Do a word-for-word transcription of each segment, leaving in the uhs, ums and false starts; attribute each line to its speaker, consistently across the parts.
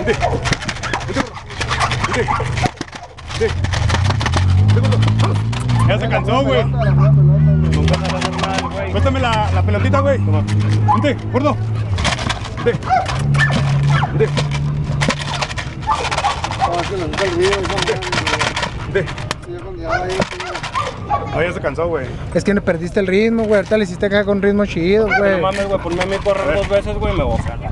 Speaker 1: Vente. Vente, vente. Vente. Vente, vamos. Ya se cansó, güey. Suéltame la, la pelotita, güey. Vente, gordo. Vente. Vente. Vente. No, ya se cansó, güey.
Speaker 2: Es que no perdiste el ritmo, güey. Ahorita le hiciste acá con ritmo chido, güey.
Speaker 3: No mames, güey, ponme a mí correr dos veces, güey, me voy a cagar.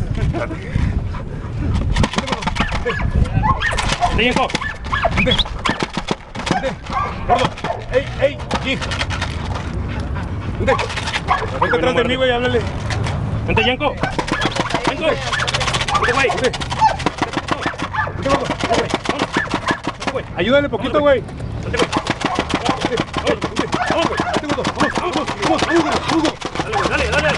Speaker 3: Vente, Yenko.
Speaker 1: Vente. Vente. Gordo. Ey, ey, aquí. Vente. Vente atrás de mí, güey, háblale.
Speaker 3: Vente, Yenko. Yenko. Vente, güey.
Speaker 1: Vente. Vente, gordo.
Speaker 3: Vente, güey.
Speaker 1: Ayúdale poquito, güey.
Speaker 3: Vente, güey.
Speaker 1: Vamos, güey. Vente, gordo. Vamos, vamos, vamos. Vamos, vamos.
Speaker 3: Dale, güey, dale, dale.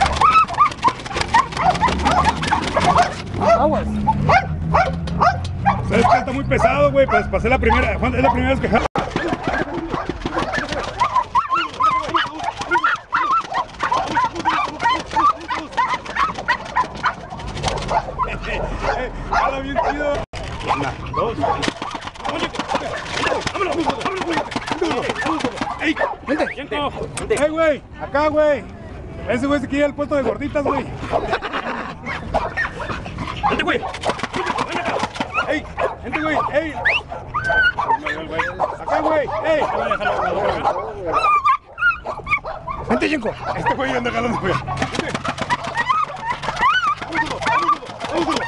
Speaker 2: Aguas.
Speaker 1: ¿Sabes que está muy pesado, güey? Pues pasé la primera. Juan, es la primera vez que jalo. Jala bien chido. Una, dos. ¡Ey!
Speaker 2: Vente.
Speaker 3: Yenko. Vente.
Speaker 1: ¡Ey, güey! Acá, güey. Ese güey se quiere ir al puesto de gorditas, güey.
Speaker 3: Vente, güey.
Speaker 1: ¡Ey! ¡Gente, güey! ¡Ey! ¡Acá, güey! ¡Ey!
Speaker 2: Vente, Yenko.
Speaker 1: Este güey anda jalando, güey. ¡Vente! ¡Vamos, vamos, vamos!